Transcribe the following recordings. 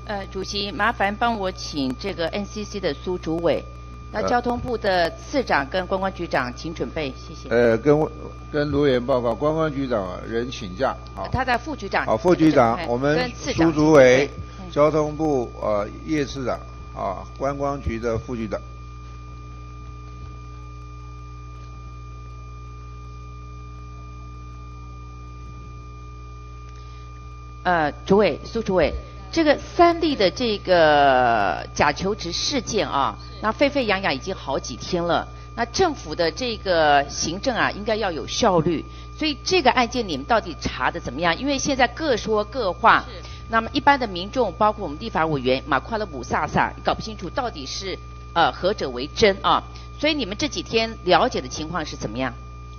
主席，麻烦帮我请这个 NCC 的苏主委，那交通部的次长跟观光局长请准备，谢谢。 跟卢委员报告，观光局长人请假，好。 他的副局长。 好，副局长，我们苏主委，交通部叶次长，观光局的副局长。 主委，苏主委。这个三立的这个假求职事件啊，那沸沸扬扬已经好几天了。那政府的这个行政啊，应该要有效率。所以这个案件你们到底查的怎么样？因为现在各说各话。那么一般的民众，包括我们立法委员马夸勒姆萨萨，搞不清楚到底是何者为真啊。所以你们这几天了解的情况是怎么样？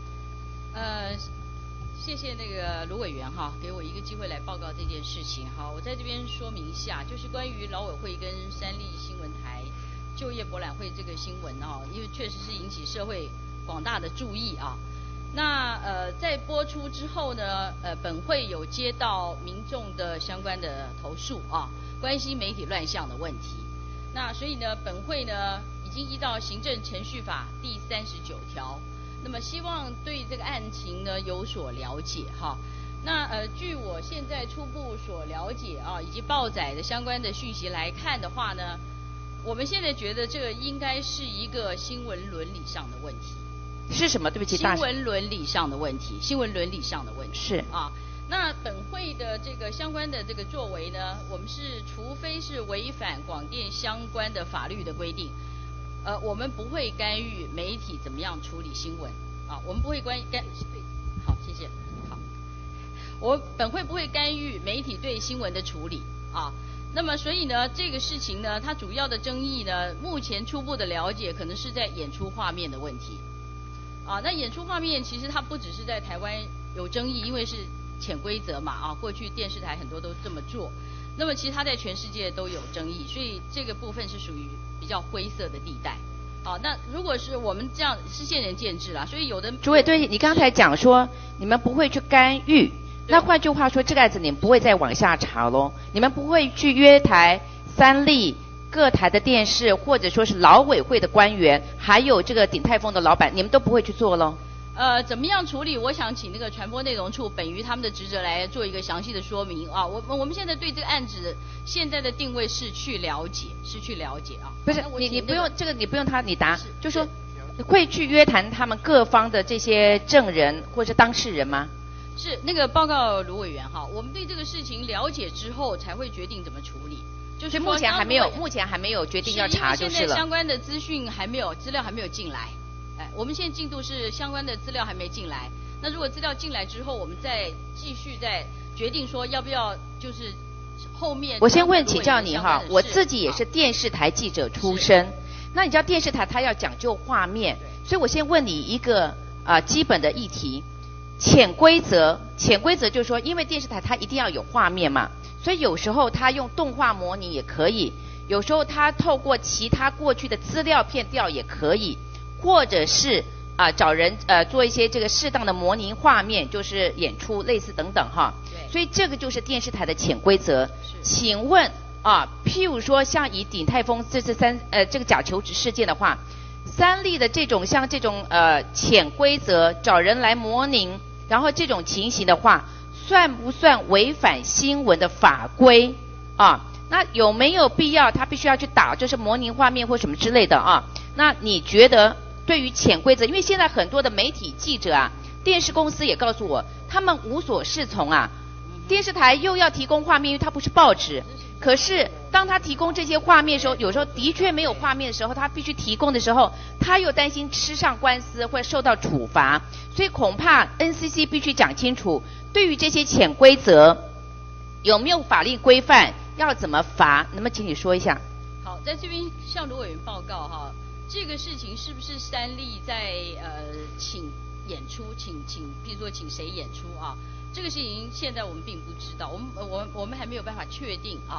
谢谢那个卢委员哈，给我一个机会来报告这件事情哈。我在这边说明一下，就是关于劳委会跟三立新闻台就业博览会这个新闻哈，因为确实是引起社会广大的注意啊。那在播出之后呢，本会有接到民众的相关的投诉啊，关心媒体乱象的问题。那所以呢，本会呢已经依照行政程序法第39条。那么希望对这个案情呢有所了解哈。那据我现在初步所了解啊，以及报载的相关的讯息来看的话呢，我们现在觉得这个应该是一个新闻伦理上的问题。 是什么？对不起， 新闻伦理上的问题，新闻伦理上的问题。 是啊。那本会的这个相关的这个作为呢，我们是除非是违反广电相关的法律的规定。我们不会干预媒体怎么样处理新闻啊，我们不会好，谢谢。好，我本会不会干预媒体对新闻的处理啊。那么所以呢，这个事情呢，它主要的争议呢，目前初步的了解可能是在演出画面的问题啊。那演出画面其实它不只是在台湾有争议，因为是潜规则嘛啊，过去电视台很多都这么做。那么其实它在全世界都有争议，所以这个部分是属于比较灰色的地带。好，那如果是我们这样是见仁见智啦，所以有的主委，对你刚才讲说你们不会去干预，那换句话说，这个案子你们不会再往下查咯，你们不会去约台、三立、各台的电视，或者说是劳委会的官员，还有这个鼎泰丰的老板，你们都不会去做咯。 怎么样处理？我想请那个传播内容处本于他们的职责来做一个详细的说明啊。我们现在对这个案子现在的定位是去了解啊。 不是，你不用这个，你不用你答，就说会去约谈他们各方的这些证人或是当事人吗？ 是那个报告卢委员哈，我们对这个事情了解之后才会决定怎么处理。就是说目前还没有决定要查就是了。 现在相关的资料还没有进来。我们现在进度是相关的资料还没进来，那如果资料进来之后，我们再继续再决定说要不要就是后面。 我先请教你哈，我自己也是电视台记者出身，那你知道电视台它要讲究画面，所以我先问你一个基本的议题，潜规则就是说，因为电视台它一定要有画面嘛，所以有时候它用动画模拟也可以，有时候它透过其他过去的资料片调也可以。或者是找人做一些这个适当的模拟画面，就是演出类似等等哈。对。所以这个就是电视台的潜规则。请问譬如说像以鼎泰丰这次这个假求职事件的话，三立的这种像这种潜规则找人来模拟，然后这种情形的话，算不算违反新闻的法规啊？那有没有必要他必须要去打就是模拟画面或什么之类的啊？那你觉得？对于潜规则，因为现在很多的媒体记者电视公司也告诉我，他们无所适从啊。电视台又要提供画面，因为它不是报纸。可是当他提供这些画面的时候，有时候的确没有画面的时候，他必须提供的时候，他又担心吃上官司会受到处罚，所以恐怕 NCC 必须讲清楚，对于这些潜规则有没有法律规范，要怎么罚？能不能请你说一下？ 好，在这边向卢委员报告哈。这个事情是不是三立在请演出，譬如说请谁演出啊？这个事情现在我们并不知道，我们还没有办法确定啊。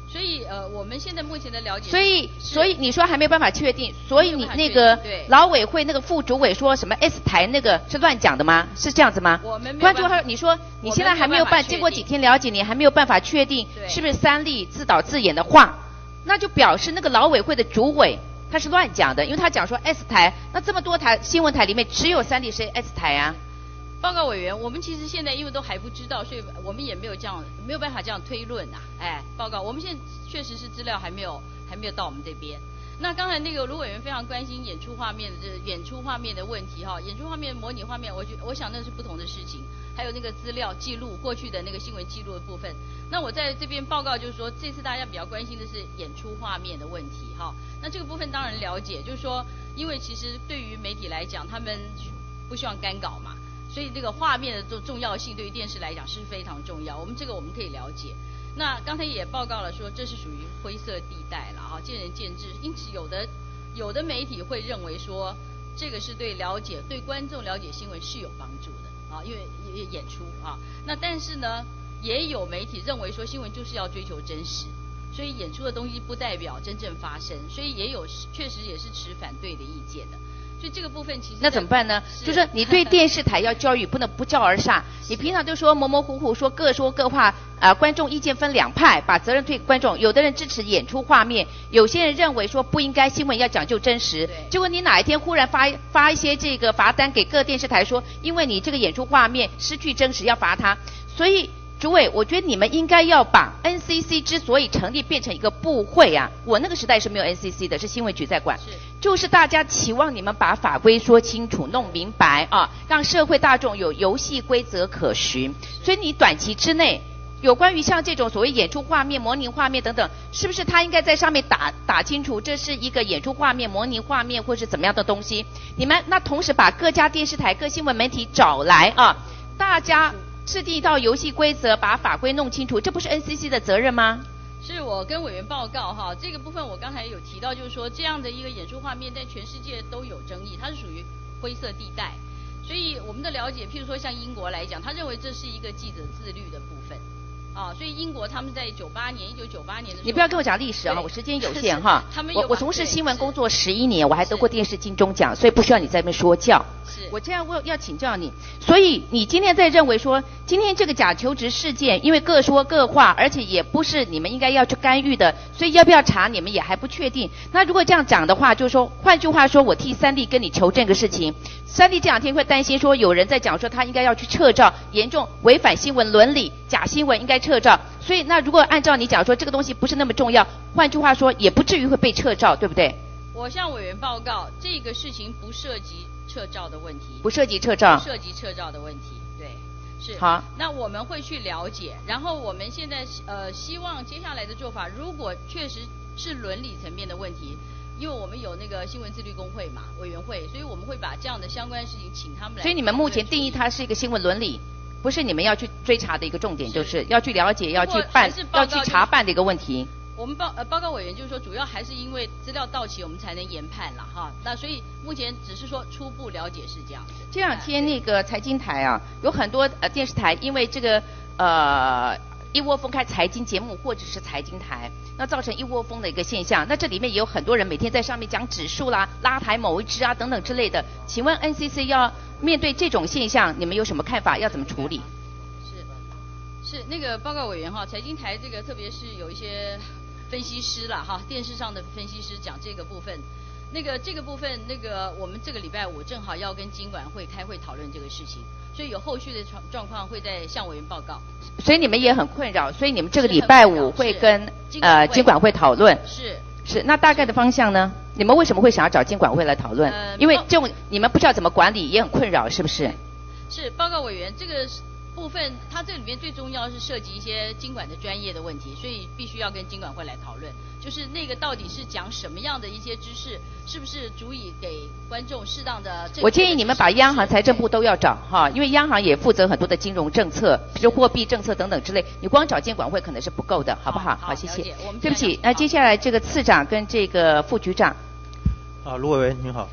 所以我们现在目前的了解， 所以你说还没有办法确定，所以你那个劳委会那个副主委说什么 S 台那个是乱讲的吗？是这样子吗？ 我们没有办法。 你说你现在还没有经过几天了解，你还没有办法确定是不是3例自导自演的话，那就表示那个劳委会的主委他是乱讲的，因为他讲说 S 台，那这么多台新闻台里面只有3例是 S 台啊。 报告委员，我们其实现在因为都还不知道，所以我们也没有办法这样推论啊。报告，我们现在确实是资料还没有到我们这边。那刚才那个卢委员非常关心演出画面的问题哈，演出画面、模拟画面，我想那是不同的事情。还有那个资料记录过去的那个新闻记录的部分。那我在这边报告就是说，这次大家比较关心的是演出画面的问题哈。那这个部分当然了解，就是说，因为其实对于媒体来讲，他们不希望干扰嘛。所以这个画面的重要性对于电视来讲是非常重要，我们可以了解。那刚才也报告了说这是属于灰色地带了哈，见仁见智。因此有的媒体会认为说这个是对观众了解新闻是有帮助的啊，因为演出啊。那但是呢，也有媒体认为说新闻就是要追求真实，所以演出的东西不代表真正发生，所以确实也是持反对的意见的。所以这个部分其实那怎么办呢？就是你对电视台要教育，不能不教而下。你平常就说模模糊糊说各话观众意见分2派，把责任推给观众。有的人支持演出画面，有些人认为说不应该，新闻要讲究真实。结果你哪一天忽然发一些这个罚单给各电视台说，因为你这个演出画面失去真实要罚他，所以。主委，我觉得你们应该要把 NCC 之所以成立变成一个部会啊，我那个时代是没有 NCC 的，是新闻局在管，就是大家期望你们把法规说清楚、弄明白啊，让社会大众有游戏规则可循。所以你短期之内，有关于像这种所谓演出画面、模拟画面等等，是不是他应该在上面打清楚，这是一个演出画面、模拟画面或是怎么样的东西？你们那同时把各家电视台、各新闻媒体找来啊，大家。制定一道游戏规则，把法规弄清楚，这不是 NCC 的责任吗？ 是我跟委员报告哈，这个部分我刚才有提到，就是说这样的一个演出画面在全世界都有争议，它是属于灰色地带。所以我们的了解，譬如说像英国来讲，他认为这是一个记者自律的部分。所以英国他们在1998年的时候， 你不要跟我讲历史啊，我时间有限哈。我从事新闻工作11年，我还得过电视金钟奖，所以不需要你在那边说教。我这样要请教你，所以你今天在认为说，今天这个假求职事件，因为各说各话，而且也不是你们应该要去干预的，所以要不要查你们也还不确定。那如果这样讲的话，就是说，换句话说，我替3例跟你求证个事情，3例这2天会担心说有人在讲说他应该要去撤照，严重违反新闻伦理，假新闻应该撤照。所以那如果按照你讲说这个东西不是那么重要，换句话说也不至于会被撤照，对不对？ 我向委员报告，这个事情不涉及撤照的问题， 不涉及撤照， 不涉及撤照的问题，对，是。 好， 那我们会去了解，然后我们现在希望接下来的做法，如果确实是伦理层面的问题，因为我们有那个新闻自律工会嘛委员会，所以我们会把这样的相关事情请他们来。 所以你们目前定义它是一个新闻伦理，不是你们要去追查的一个重点，就是要去了解、要去办、要去查办的一个问题。 我们报告委员就是说，主要还是因为资料到齐，我们才能研判啦哈。那所以目前只是说初步了解是这样子。 这2天那个财经台啊，有很多电视台因为这个一窝蜂开财经节目或者是财经台，那造成一窝蜂的一个现象。那这里面也有很多人每天在上面讲指数啦、拉抬某一支啊等等之类的。请问 NCC 要面对这种现象，你们有什么看法？要怎么处理？ 是那个报告委员哈，财经台这个特别是有一些分析师啦哈，电视上的分析师讲这个部分，这个部分我们这个礼拜5正好要跟金管会开会讨论这个事情，所以有后续的状况会再向委员报告。 所以你们也很困扰，所以你们这个礼拜5会跟金管会讨论。是，那大概的方向呢？你们为什么会想要找金管会来讨论？因为这种你们不知道怎么管理，也很困扰，是不是？ 是，报告委员，这个部分它这里面最重要是涉及一些金管的专业的问题，所以必须要跟金管会来讨论，就是那个到底是讲什么样的一些知识，是不是足以给观众适当的。 我建议你们把央行、财政部都要找哈，因为央行也负责很多的金融政策，比如货币政策等等之类，你光找监管会可能是不够的，好不好？好，谢谢。对不起，那接下来这个次长跟这个副局长。 卢委员您好。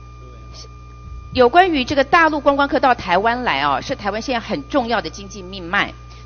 有关于这个大陆观光客到台湾来是台湾现在很重要的经济命脉。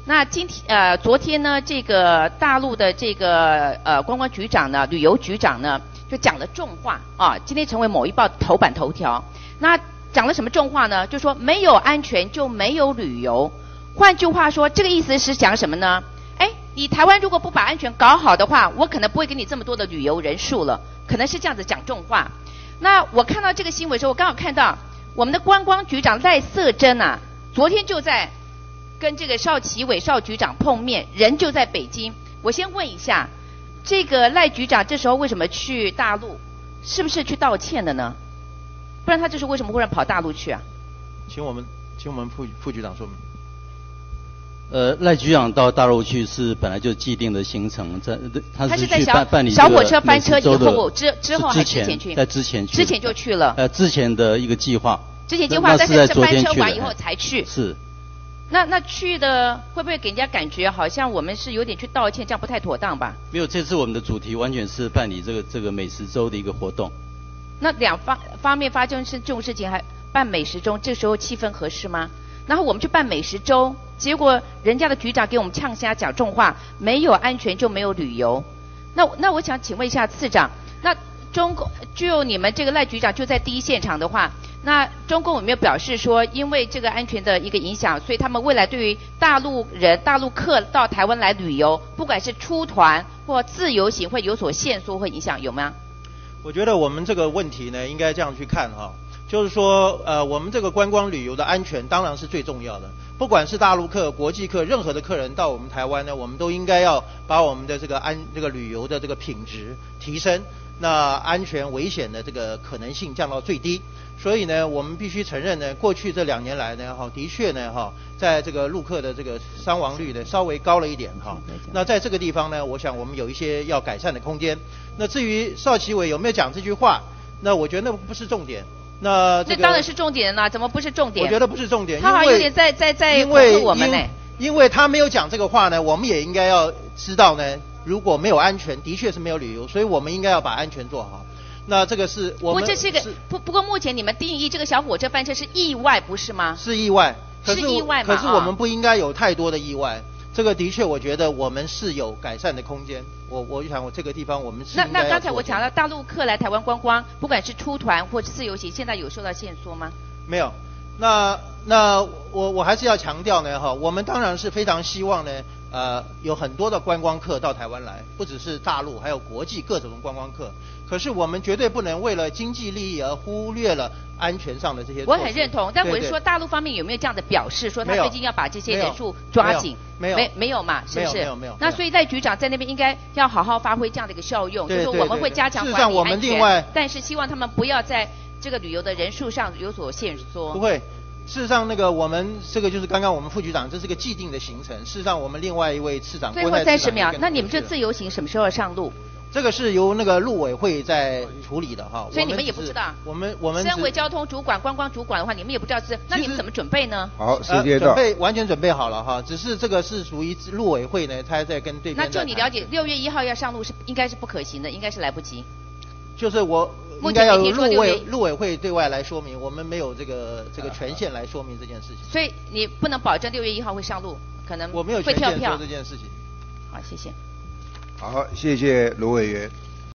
那昨天呢，这个大陆的这个观光局长呢，旅游局长呢，就讲了重话啊，今天成为某一报头版头条。那讲了什么重话呢？就说没有安全就没有旅游。换句话说，这个意思是讲什么呢？你台湾如果不把安全搞好的话，我可能不会给你这么多的旅游人数了，可能是这样子讲重话。那我看到这个新闻的时候，我刚好看到我们的观光局长赖瑟珍啊，昨天就在跟这个邵启伟邵局长碰面，人就在北京。我先问一下，这个赖局长这时候为什么去大陆？是不是去道歉的呢？不然他这时候为什么忽然跑大陆去啊？ 请我们副局长说明。 赖局长到大陆去是本来就既定的行程，他是去办理小火车翻车以后之后还之前去？ 在之前去。 之前就去了。 之前的一个计划。 之前计划，但是翻车完以后才去。 是。 那去的会不会给人家感觉好像我们是有点去道歉，这样不太妥当吧？ 没有，这次我们的主题完全是办理这个美食周的一个活动。 那两方面发生这种事情，还办美食周，这时候气氛合适吗？然后我们去办美食周，结果人家的局长给我们呛瞎讲重话，没有安全就没有旅游。那我想请问一下次长，那中共就你们这个赖局长就在第一现场的话，那中共有没有表示说，因为这个安全的一个影响，所以他们未来对于大陆客到台湾来旅游，不管是出团或自由行，会有所限缩或影响，有吗？ 我觉得我们这个问题呢，应该这样去看哈。就是说，我们这个观光旅游的安全当然是最重要的。不管是大陆客、国际客，任何的客人到我们台湾呢，我们都应该要把我们的这个旅游的这个品质提升，那安全危险的这个可能性降到最低。所以呢，我们必须承认呢，过去这2年来呢，的确呢，在这个陆客的这个伤亡率呢稍微高了一点哈。那在这个地方呢，我想我们有一些要改善的空间。那至于邵启伟有没有讲这句话，那我觉得那不是重点。那当然是重点了，怎么不是重点？ 我觉得不是重点， 他好像有点在恐吓我们呢。 因为他没有讲这个话呢，我们也应该要知道呢，如果没有安全，的确是没有旅游，所以我们应该要把安全做好。那这个是我们。 不过这是个不过目前你们定义这个小火车翻车是意外，不是吗？ 是意外， 是意外嘛？ 可是我们不应该有太多的意外。这个的确，我觉得我们是有改善的空间。我想，我这个地方我们是应该要。 那刚才我讲到大陆客来台湾观光，不管是出团或自由行，现在有受到限缩吗？ 没有。那我还是要强调呢哈，我们当然是非常希望呢，有很多的观光客到台湾来，不只是大陆，还有国际各种观光客。可是我们绝对不能为了经济利益而忽略了安全上的这些措施。 我很认同，但我是说大陆方面有没有这样的表示，说他最近要把这些人数抓紧？没有嘛，是不是？ 没有。 那所以赖局长在那边应该要好好发挥这样的一个效用，就是说我们会加强管理安全。 事实上我们另外， 但是希望他们不要在这个旅游的人数上有所限缩。 不会。事实上，我们这个就是刚刚我们副局长，这是个既定的行程。事实上，我们另外一位次长， 最后30秒，那你们这自由行什么时候上路？ 这个是由陆委会在处理的哈。 所以你们也不知道。 我们身为交通主管、观光主管的话，你们也不知道是，那你们怎么准备呢？ 好，时间到。 完全准备好了哈，只是这个是属于陆委会呢，他在跟对面。 那就你了解，6月1号要上路应该是不可行的，应该是来不及。 就是我。应该要陆委会对外来说明，我们没有这个权限来说明这件事情。 所以你不能保证6月1号会上路，可能我没有权限说这件事情。 好，谢谢。 好，谢谢卢委员。